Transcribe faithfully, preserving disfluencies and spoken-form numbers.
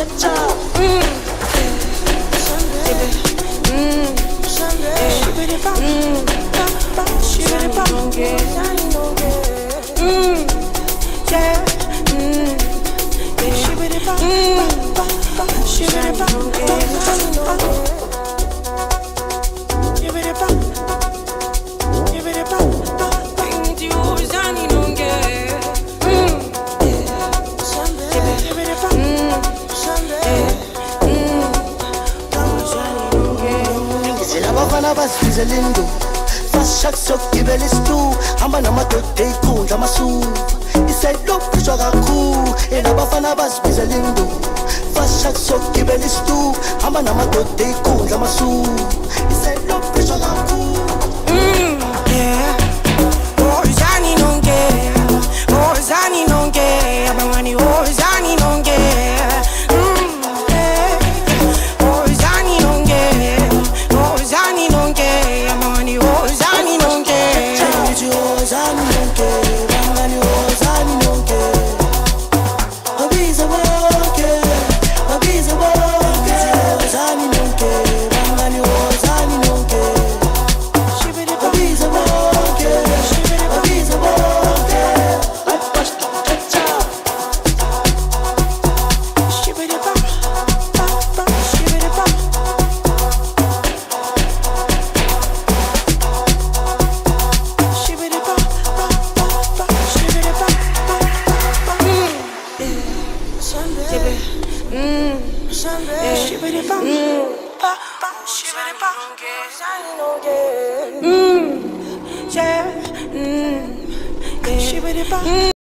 Lindo fashak sokibele stu hamba namadoda ikundla amasu isayilo fishwa kakhulu elabafana basibiza lindo fashak sokibele stu hamba namadoda ikundla amasu isayilo fishwa kakhulu mm yeah oh zani nonge oh zani nonge abangani oh zani nonge Mm, yeah, mm, yeah.